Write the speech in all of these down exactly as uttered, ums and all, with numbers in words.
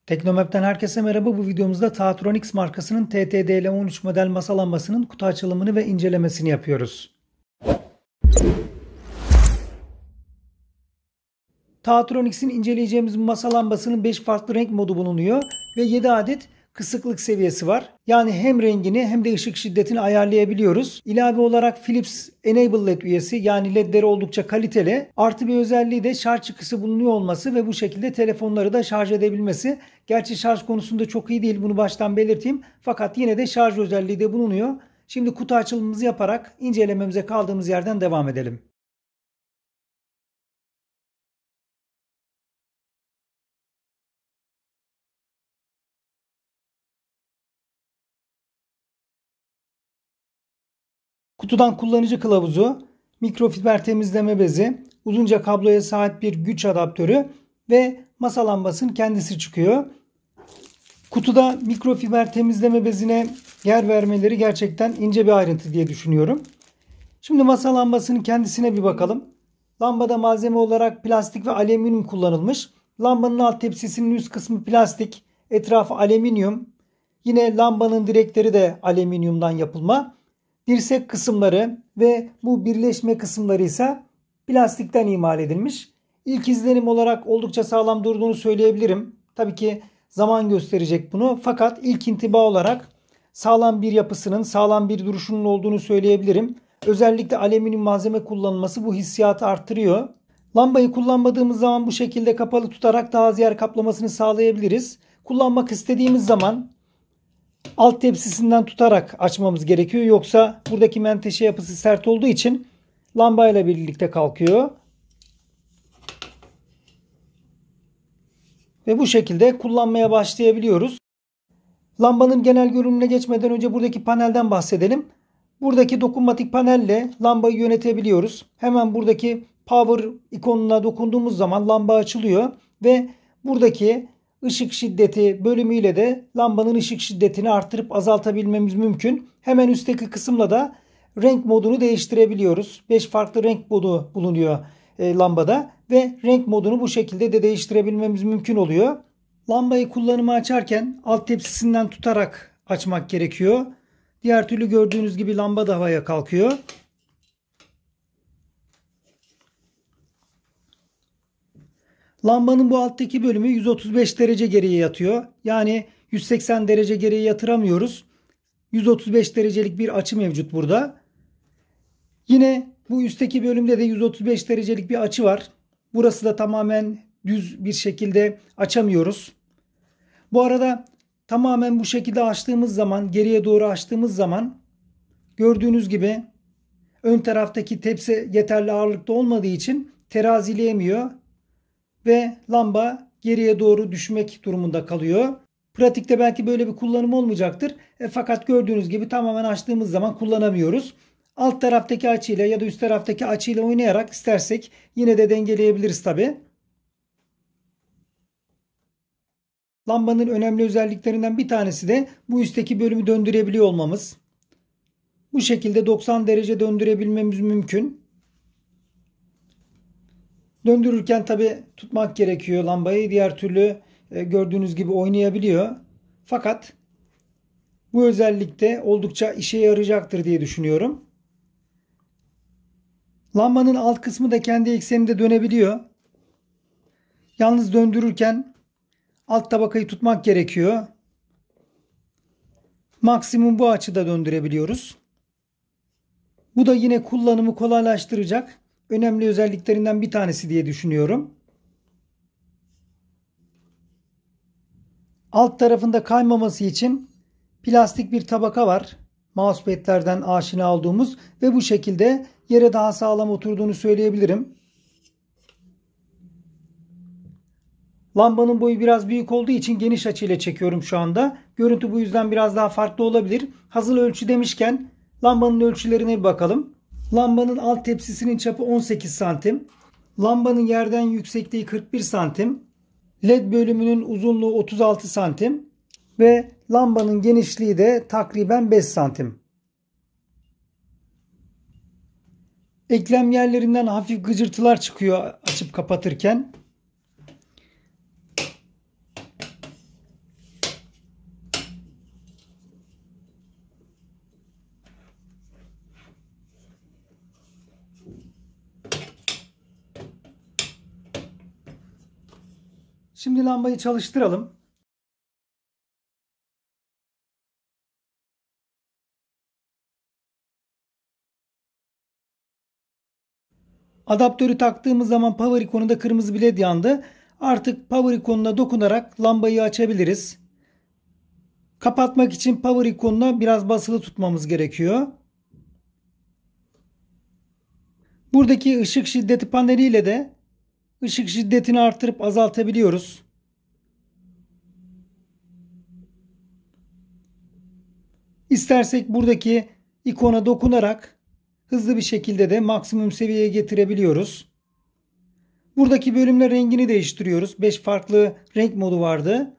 Teknomap'ten herkese merhaba. Bu videomuzda Taatronix markasının T T D L on üç model masa lambasının kutu açılımını ve incelemesini yapıyoruz. Taatronix'in inceleyeceğimiz bu masa lambasının beş farklı renk modu bulunuyor ve yedi adet kısıklık seviyesi var. Yani hem rengini hem de ışık şiddetini ayarlayabiliyoruz. İlave olarak Philips Enable L E D üyesi, yani ledleri oldukça kaliteli. Artı bir özelliği de şarj çıkısı bulunuyor olması ve bu şekilde telefonları da şarj edebilmesi. Gerçi şarj konusunda çok iyi değil, bunu baştan belirteyim. Fakat yine de şarj özelliği de bulunuyor. Şimdi kutu açılımımızı yaparak incelememize kaldığımız yerden devam edelim. Kutudan kullanıcı kılavuzu, mikrofiber temizleme bezi, uzunca kabloya sahip bir güç adaptörü ve masa lambasının kendisi çıkıyor. Kutuda mikrofiber temizleme bezine yer vermeleri gerçekten ince bir ayrıntı diye düşünüyorum. Şimdi masa lambasının kendisine bir bakalım. Lambada malzeme olarak plastik ve alüminyum kullanılmış. Lambanın alt tepsisinin üst kısmı plastik, etrafı alüminyum. Yine lambanın direkleri de alüminyumdan yapılma. Dirsek kısımları ve bu birleşme kısımları ise plastikten imal edilmiş. İlk izlenim olarak oldukça sağlam durduğunu söyleyebilirim. Tabii ki zaman gösterecek bunu. Fakat ilk intiba olarak sağlam bir yapısının, sağlam bir duruşunun olduğunu söyleyebilirim. Özellikle alüminyum malzeme kullanılması bu hissiyatı arttırıyor. Lambayı kullanmadığımız zaman bu şekilde kapalı tutarak daha az yer kaplamasını sağlayabiliriz. Kullanmak istediğimiz zaman alt tepsisinden tutarak açmamız gerekiyor. Yoksa buradaki menteşe yapısı sert olduğu için lambayla birlikte kalkıyor. Ve bu şekilde kullanmaya başlayabiliyoruz. Lambanın genel görünümüne geçmeden önce buradaki panelden bahsedelim. Buradaki dokunmatik panelle lambayı yönetebiliyoruz. Hemen buradaki power ikonuna dokunduğumuz zaman lamba açılıyor ve buradaki ışık şiddeti bölümüyle de lambanın ışık şiddetini arttırıp azaltabilmemiz mümkün. Hemen üstteki kısımla da renk modunu değiştirebiliyoruz. beş farklı renk modu bulunuyor e, lambada ve renk modunu bu şekilde de değiştirebilmemiz mümkün oluyor. Lambayı kullanıma açarken alt tepsisinden tutarak açmak gerekiyor. Diğer türlü gördüğünüz gibi lamba da havaya kalkıyor. Lambanın bu alttaki bölümü yüz otuz beş derece geriye yatıyor. Yani yüz seksen derece geriye yatıramıyoruz. yüz otuz beş derecelik bir açı mevcut burada. Yine bu üstteki bölümde de yüz otuz beş derecelik bir açı var. Burası da tamamen düz bir şekilde açamıyoruz. Bu arada tamamen bu şekilde açtığımız zaman, geriye doğru açtığımız zaman gördüğünüz gibi ön taraftaki tepsi yeterli ağırlıkta olmadığı için terazileyemiyor ve lamba geriye doğru düşmek durumunda kalıyor. Pratikte belki böyle bir kullanım olmayacaktır. E, fakat gördüğünüz gibi tamamen açtığımız zaman kullanamıyoruz. Alt taraftaki açıyla ya da üst taraftaki açıyla oynayarak istersek yine de dengeleyebiliriz tabi. Lambanın önemli özelliklerinden bir tanesi de bu üstteki bölümü döndürebiliyor olmamız. Bu şekilde doksan derece döndürebilmemiz mümkün. Döndürürken tabi tutmak gerekiyor lambayı. Diğer türlü e, gördüğünüz gibi oynayabiliyor. Fakat bu özellik de oldukça işe yarayacaktır diye düşünüyorum. Lambanın alt kısmı da kendi ekseninde dönebiliyor. Yalnız döndürürken alt tabakayı tutmak gerekiyor. Maksimum bu açıda döndürebiliyoruz. Bu da yine kullanımı kolaylaştıracak önemli özelliklerinden bir tanesi diye düşünüyorum. Alt tarafında kaymaması için plastik bir tabaka var. Mousepad'lerden aşina olduğumuz ve bu şekilde yere daha sağlam oturduğunu söyleyebilirim. Lambanın boyu biraz büyük olduğu için geniş açıyla çekiyorum şu anda. Görüntü bu yüzden biraz daha farklı olabilir. Hazır ölçü demişken lambanın ölçülerine bir bakalım. Lambanın alt tepsisinin çapı on sekiz santim. Lambanın yerden yüksekliği kırk bir santim. L E D bölümünün uzunluğu otuz altı santim. Ve lambanın genişliği de takriben beş santim. Eklem yerlerinden hafif gıcırtılar çıkıyor açıp kapatırken. Şimdi lambayı çalıştıralım. Adaptörü taktığımız zaman power ikonunda kırmızı bir led yandı. Artık power ikonuna dokunarak lambayı açabiliriz. Kapatmak için power ikonuna biraz basılı tutmamız gerekiyor. Buradaki ışık şiddeti paneliyle de ışık şiddetini artırıp azaltabiliyoruz. İstersek buradaki ikona dokunarak hızlı bir şekilde de maksimum seviyeye getirebiliyoruz. Buradaki bölümler rengini değiştiriyoruz. beş farklı renk modu vardı.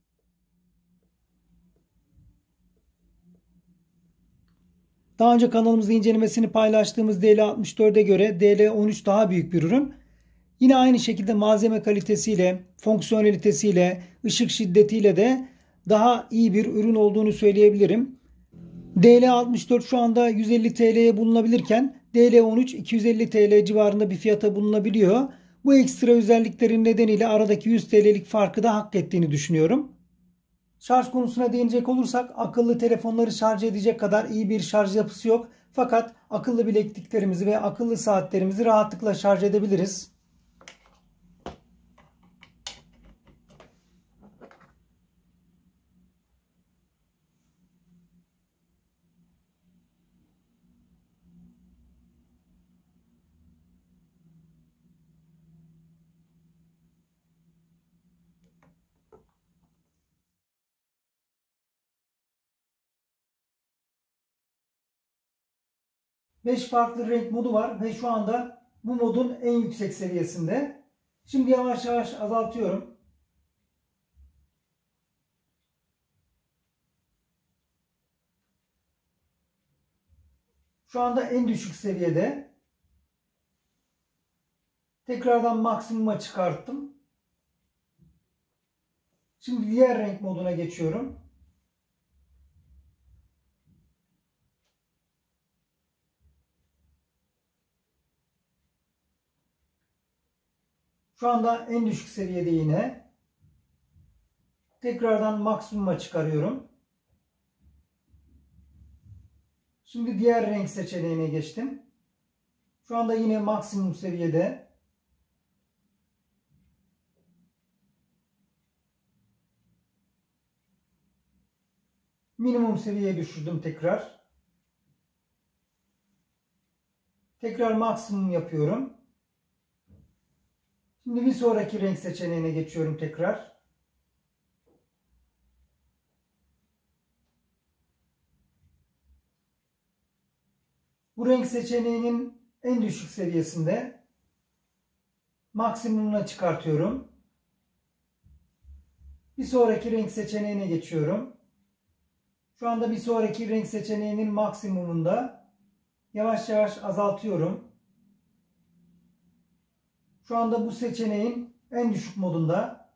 Daha önce kanalımızda incelemesini paylaştığımız D L altmış dört'e göre D L on üç daha büyük bir ürün. Yine aynı şekilde malzeme kalitesiyle, fonksiyonelitesiyle, ışık şiddetiyle de daha iyi bir ürün olduğunu söyleyebilirim. D L altmış dört şu anda yüz elli T L'ye bulunabilirken D L on üç iki yüz elli T L civarında bir fiyata bulunabiliyor. Bu ekstra özelliklerin nedeniyle aradaki yüz T L'lik farkı da hak ettiğini düşünüyorum. Şarj konusuna değinecek olursak akıllı telefonları şarj edecek kadar iyi bir şarj yapısı yok. Fakat akıllı bilekliklerimizi ve akıllı saatlerimizi rahatlıkla şarj edebiliriz. beş farklı renk modu var ve şu anda bu modun en yüksek seviyesinde. Şimdi yavaş yavaş azaltıyorum. Şu anda en düşük seviyede. Tekrardan maksimuma çıkarttım. Şimdi diğer renk moduna geçiyorum. Şu anda en düşük seviyede yine. Tekrardan maksimuma çıkarıyorum. Şimdi diğer renk seçeneğine geçtim. Şu anda yine maksimum seviyede. Minimum seviyeye düşürdüm tekrar. Tekrar maksimum yapıyorum. Şimdi bir sonraki renk seçeneğine geçiyorum tekrar. Bu renk seçeneğinin en düşük seviyesinde. Maksimumuna çıkartıyorum. Bir sonraki renk seçeneğine geçiyorum. Şu anda bir sonraki renk seçeneğinin maksimumunda. Yavaş yavaş azaltıyorum. Şu anda bu seçeneğin en düşük modunda.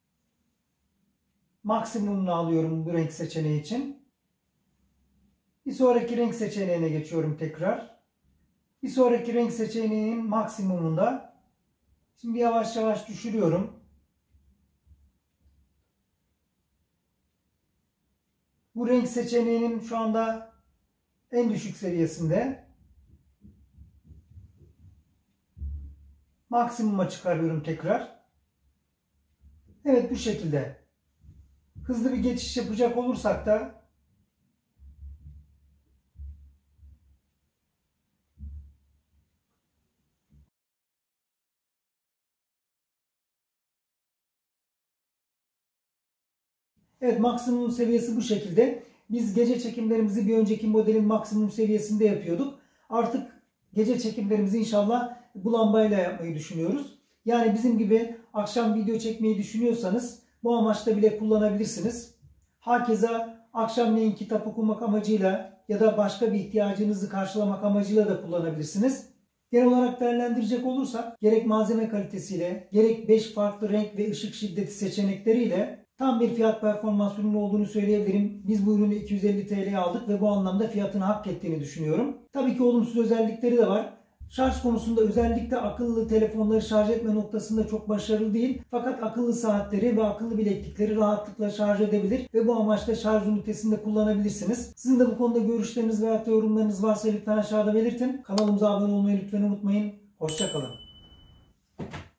Maksimumunu alıyorum bu renk seçeneği için. Bir sonraki renk seçeneğine geçiyorum tekrar. Bir sonraki renk seçeneğinin maksimumunda. Şimdi yavaş yavaş düşürüyorum. Bu renk seçeneğinin şu anda en düşük seviyesinde. Maksimuma çıkarıyorum tekrar. Evet, bu şekilde. Hızlı bir geçiş yapacak olursak da evet, maksimum seviyesi bu şekilde. Biz gece çekimlerimizi bir önceki modelin maksimum seviyesinde yapıyorduk. Artık gece çekimlerimizi inşallah bu lambayla yapmayı düşünüyoruz. Yani bizim gibi akşam video çekmeyi düşünüyorsanız bu amaçla bile kullanabilirsiniz. Hakeza akşamleyin kitap okumak amacıyla ya da başka bir ihtiyacınızı karşılamak amacıyla da kullanabilirsiniz. Genel olarak değerlendirecek olursak gerek malzeme kalitesiyle gerek beş farklı renk ve ışık şiddeti seçenekleriyle tam bir fiyat performans ürünü olduğunu söyleyebilirim. Biz bu ürünü iki yüz elli T L'ye aldık ve bu anlamda fiyatını hak ettiğini düşünüyorum. Tabii ki olumsuz özellikleri de var. Şarj konusunda özellikle akıllı telefonları şarj etme noktasında çok başarılı değil. Fakat akıllı saatleri ve akıllı bileklikleri rahatlıkla şarj edebilir ve bu amaçla şarj ünitesinde kullanabilirsiniz. Sizin de bu konuda görüşleriniz veya yorumlarınız varsa lütfen aşağıda belirtin. Kanalımıza abone olmayı lütfen unutmayın. Hoşça kalın.